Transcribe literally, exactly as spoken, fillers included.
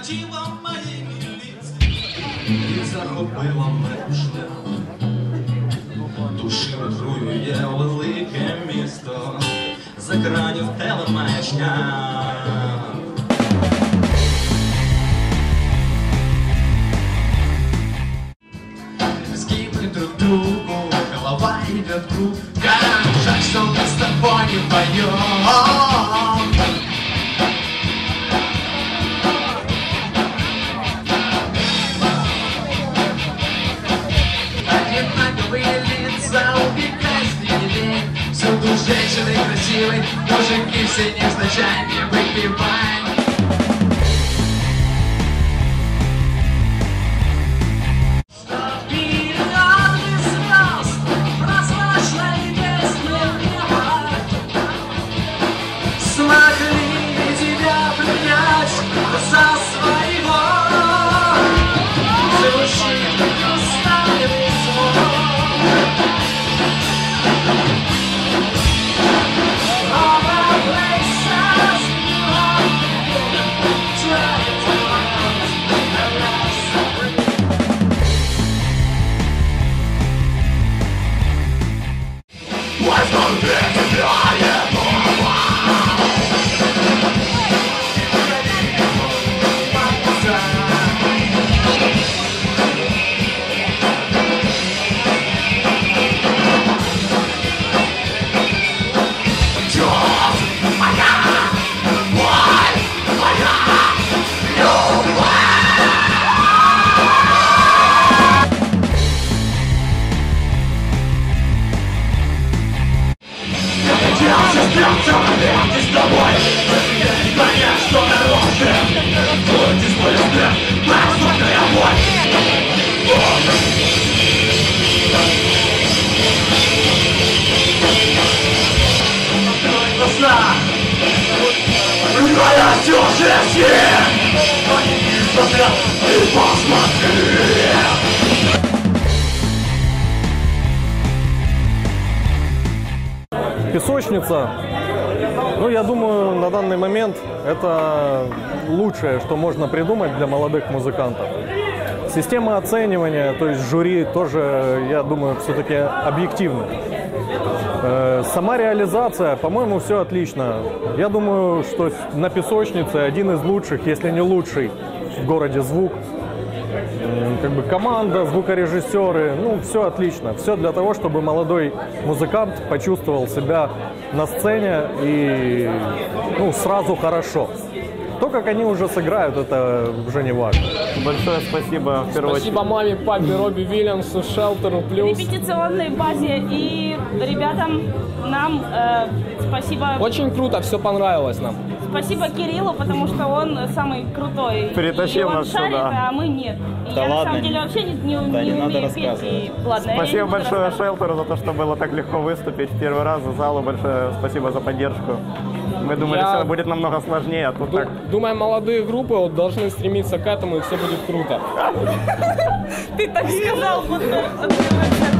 красива моей милиці і захопила мене шлях. Душі отруює велике місто, з екранів телемаячня. Скипли друг другу, голова идет круг. Жаль, что мы с тобой не поем. Одинаковые лица, убегай, всюду женщины красивые, мужики все невзначай, выпивай. Смогли тебя принять за своего, звучит усталый звон. All my places try to вместе с тобой, понять, что наружу твой дисплей взгляд, посмотря боль. Открой глаза, твоя чужая, подними взгляд и посмотри. Песочница, ну, я думаю, на данный момент это лучшее, что можно придумать для молодых музыкантов. Система оценивания, то есть жюри, тоже, я думаю, все-таки объективна. Сама реализация, по-моему, все отлично. Я думаю, что на Песочнице один из лучших, если не лучший в городе звук. Как бы команда, звукорежиссеры, ну, все отлично. Все для того, чтобы молодой музыкант почувствовал себя на сцене и, ну, сразу хорошо. То, как они уже сыграют, это уже не важно. Большое спасибо. В первую Спасибо маме, папе, Робби Вильямсу, Шелтеру, плюс. Репетиционной базе и ребятам нам э, спасибо. Очень круто, все понравилось нам. Спасибо Кириллу, потому что он самый крутой. Перетащил и он нас шарит, сюда. А мы нет. И Да я ладно. на самом деле вообще не, не, Да, не, не надо умею петь. И... Ладно, Спасибо я не буду большое Шелтеру за то, что было так легко выступить в первый раз. Залу большое спасибо за поддержку. Мы думали, Я... все будет намного сложнее, а тут Ду так... Думаю, молодые группы вот должны стремиться к этому, и все будет круто. Ты так сказал, будто